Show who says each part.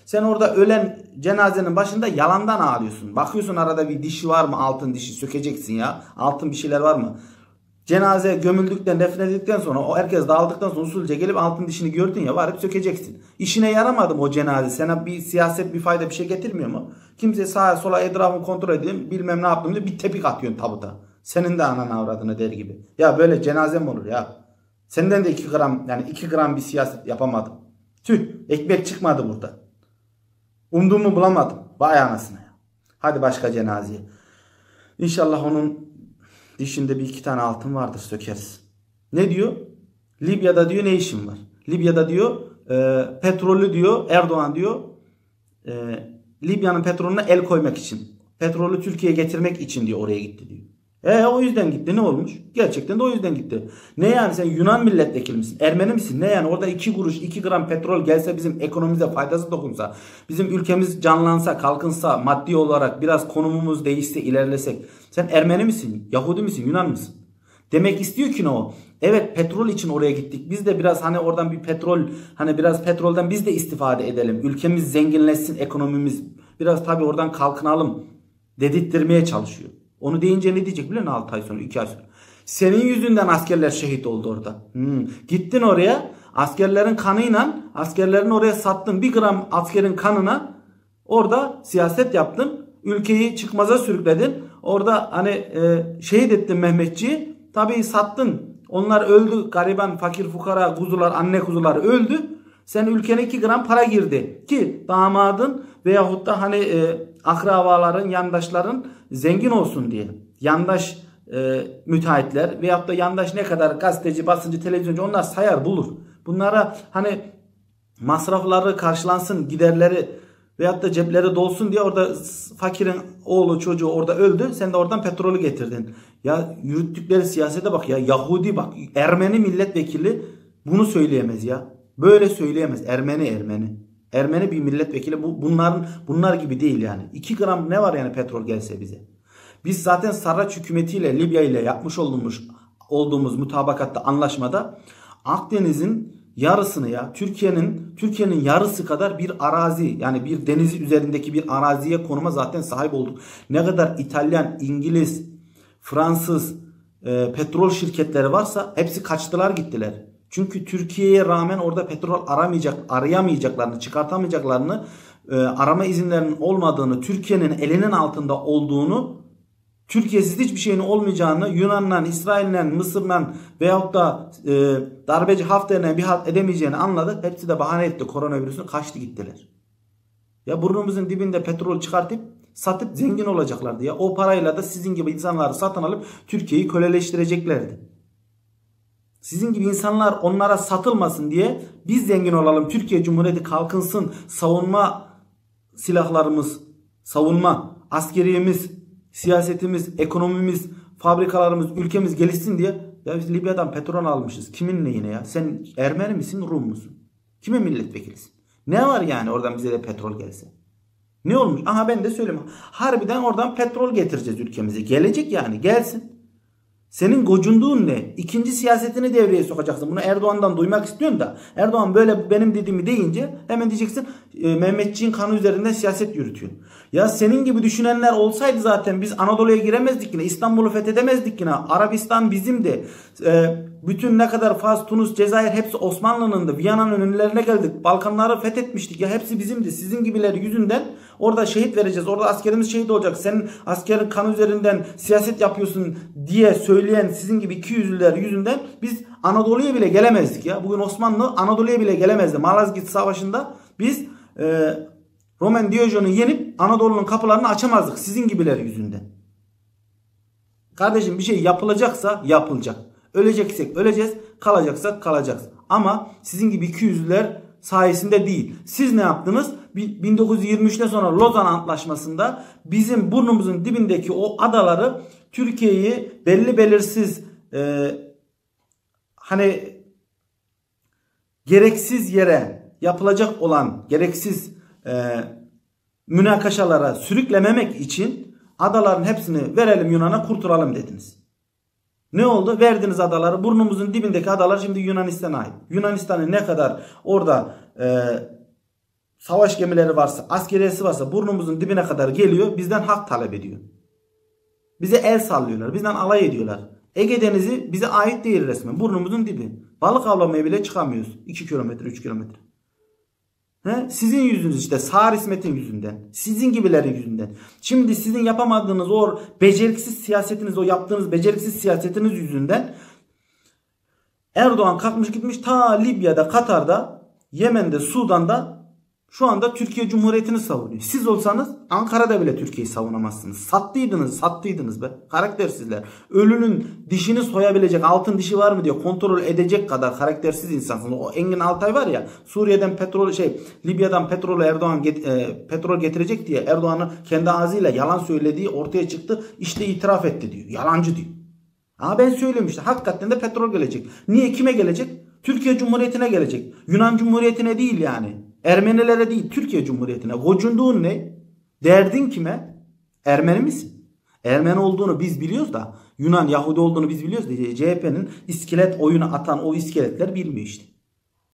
Speaker 1: Sen orada ölen cenazenin başında yalandan ağlıyorsun. Bakıyorsun arada bir dişi var mı, altın dişi sökeceksin ya. Altın bir şeyler var mı? Cenaze gömüldükten, defnedildikten sonra o herkes dağıldıktan sonra usulca gelip altın dişini gördün ya varıp sökeceksin. İşine yaramadı mı o cenaze? Sana bir siyaset, bir fayda, bir şey getirmiyor mu? Kimse sağa sola etrafını kontrol edeyim bilmem ne yaptım diye bir tepik atıyorsun tabuta. Senin de ananı avradını der gibi. Ya böyle cenaze mi olur ya? Senden de 2 gram yani 2 gram bir siyaset yapamadım. Tüh, ekmek çıkmadı burada. Umduğumu bulamadım. Vay anasına ya. Hadi başka cenazeye. İnşallah onun dişinde bir 2 tane altın vardır, sökeriz. Ne diyor? Libya'da diyor ne işin var? Libya'da diyor petrolü diyor Erdoğan diyor Libya'nın petrolüne el koymak için. Petrolü Türkiye'ye getirmek için diyor oraya gitti diyor. O yüzden gitti, ne olmuş? Gerçekten de o yüzden gitti. Ne yani sen Yunan milletvekili misin? Ermeni misin? Ne yani orada 2 kuruş 2 gram petrol gelse bizim ekonomimize faydası dokunsa, bizim ülkemiz canlansa, kalkınsa, maddi olarak biraz konumumuz değişse, ilerlesek. Sen Ermeni misin? Yahudi misin? Yunan mısın? Demek istiyor ki ne o? Evet, petrol için oraya gittik. Biz de biraz hani oradan bir petrol, hani biraz petrolden biz de istifade edelim. Ülkemiz zenginleşsin, ekonomimiz biraz tabii oradan kalkınalım dedirttirmeye çalışıyor. Onu deyince ne diyecek biliyor musun 6 ay sonra, 2 ay sonra? Senin yüzünden askerler şehit oldu orada. Gittin oraya askerlerin kanıyla, askerlerin oraya sattın 1 gram askerin kanına, orada siyaset yaptın. Ülkeyi çıkmaza sürükledin. Orada hani şehit ettin Mehmetçiği. Tabii sattın. Onlar öldü. Gariban, fakir, fukara, kuzular, anne kuzular öldü. Sen ülkene 2 gram para girdi. Ki damadın veyahut da hani akrabaların, yandaşların zengin olsun diye. Yandaş müteahhitler veyahut da yandaş ne kadar gazeteci, basıncı, televizyoncu onlar sayar bulur. Bunlara hani masrafları karşılansın, giderleri veyahut da cepleri dolsun diye orada fakirin oğlu çocuğu orada öldü. Sen de oradan petrolü getirdin. Ya yürüttükleri siyasete bak ya. Yahudi bak. Ermeni milletvekili bunu söyleyemez ya. Böyle söyleyemez. Ermeni. Ermeni bir milletvekili. Bunlar gibi değil yani. 2 gram ne var yani petrol gelse bize. Biz zaten Sarraç hükümetiyle Libya ile yapmış olduğumuz mutabakatta, anlaşmada Akdeniz'in yarısını ya Türkiye'nin yarısı kadar bir arazi, yani bir denizi üzerindeki bir araziye, konuma zaten sahip olduk. Ne kadar İtalyan, İngiliz, Fransız petrol şirketleri varsa hepsi kaçtılar gittiler. Çünkü Türkiye'ye rağmen orada petrol arayamayacaklarını, çıkartamayacaklarını, arama izinlerinin olmadığını, Türkiye'nin elinin altında olduğunu, Türkiye'siz hiçbir şeyin olmayacağını, Yunan'la, İsrail'le, Mısır'la veyahut da darbeci Hafter'le bir halt edemeyeceğini anladı. Hepsi de bahane etti koronavirüsünü, kaçtı gittiler. Ya burnumuzun dibinde petrol çıkartıp satıp zengin olacaklardı ya. O parayla da sizin gibi insanları satın alıp Türkiye'yi köleleştireceklerdi. Sizin gibi insanlar onlara satılmasın diye biz zengin olalım, Türkiye Cumhuriyeti kalkınsın, savunma silahlarımız, savunma, askeriyemiz, siyasetimiz, ekonomimiz, fabrikalarımız, ülkemiz gelişsin diye ya biz Libya'dan petrol almışız. Kimin neyine ya? Sen Ermeni misin, Rum musun? Kime milletvekilisin? Ne var yani oradan bize de petrol gelse? Ne olmuş? Aha ben de söyleyeyim. Harbiden oradan petrol getireceğiz ülkemize. Gelecek yani, gelsin. Senin gocunduğun ne? İkinci siyasetini devreye sokacaksın. Bunu Erdoğan'dan duymak istiyorsun da. Erdoğan böyle benim dediğimi deyince hemen diyeceksin Mehmetçiğin kanı üzerinden siyaset yürütüyor. Ya senin gibi düşünenler olsaydı zaten biz Anadolu'ya giremezdik yine. İstanbul'u fethedemezdik yine. Arabistan bizimdi. Bütün ne kadar Fas, Tunus, Cezayir hepsi Osmanlı'nındı. Viyana'nın önlerine geldik. Balkanları fethetmiştik. Ya hepsi bizimdi. Sizin gibiler yüzünden orada şehit vereceğiz. Orada askerimiz şehit olacak. Senin askerin kanı üzerinden siyaset yapıyorsun diye söyleyen sizin gibi ikiyüzlüler yüzünden biz Anadolu'ya bile gelemezdik ya. Bugün Osmanlı Anadolu'ya bile gelemezdi. Malazgirt Savaşı'nda biz Roman Diyojen'i yenip Anadolu'nun kapılarını açamazdık sizin gibiler yüzünden. Kardeşim bir şey yapılacaksa yapılacak. Öleceksek öleceğiz, kalacaksak kalacağız. Ama sizin gibi ikiyüzlüler sayesinde değil. Siz ne yaptınız? 1923'ten sonra Lozan Antlaşması'nda bizim burnumuzun dibindeki o adaları, Türkiye'yi belli belirsiz hani gereksiz yere yapılacak olan gereksiz münakaşalara sürüklememek için adaların hepsini verelim Yunan'a, kurtulalım dediniz. Ne oldu? Verdiniz adaları. Burnumuzun dibindeki adalar şimdi Yunanistan'a ait. Yunanistan'ın ne kadar orada savaş gemileri varsa, askeriyesi varsa burnumuzun dibine kadar geliyor. Bizden hak talep ediyor. Bize el sallıyorlar. Bizden alay ediyorlar. Ege Denizi bize ait değil resmen. Burnumuzun dibi. Balık avlamaya bile çıkamıyoruz. 2 kilometre, 3 kilometre. Sizin yüzünüz işte. Sağır İsmet'in yüzünden. Sizin gibilerin yüzünden. Şimdi sizin yapamadığınız o beceriksiz siyasetiniz, o yaptığınız beceriksiz siyasetiniz yüzünden Erdoğan kalkmış gitmiş ta Libya'da, Katar'da, Yemen'de, Sudan'da şu anda Türkiye Cumhuriyeti'ni savunuyor. Siz olsanız Ankara'da bile Türkiye'yi savunamazsınız. Sattıydınız be. Karaktersizler. Ölünün dişini soyabilecek altın dişi var mı diye kontrol edecek kadar karaktersiz insansınız. O Engin Altay var ya, Suriye'den Libya'dan petrol getirecek diye Erdoğan'ın kendi ağzıyla yalan söylediği ortaya çıktı. İşte itiraf etti diyor. Yalancı diyor. Ama ben söylüyorum işte, hakikaten de petrol gelecek. Niye, kime gelecek? Türkiye Cumhuriyeti'ne gelecek. Yunan Cumhuriyeti'ne değil yani. Ermenilere değil, Türkiye Cumhuriyeti'ne. Gocunduğun ne? Derdin kime? Ermeni misin? Ermeni olduğunu biz biliyoruz da Yunan Yahudi olduğunu biz biliyoruz da CHP'nin iskelet oyunu atan o iskeletler bilmiyor işte.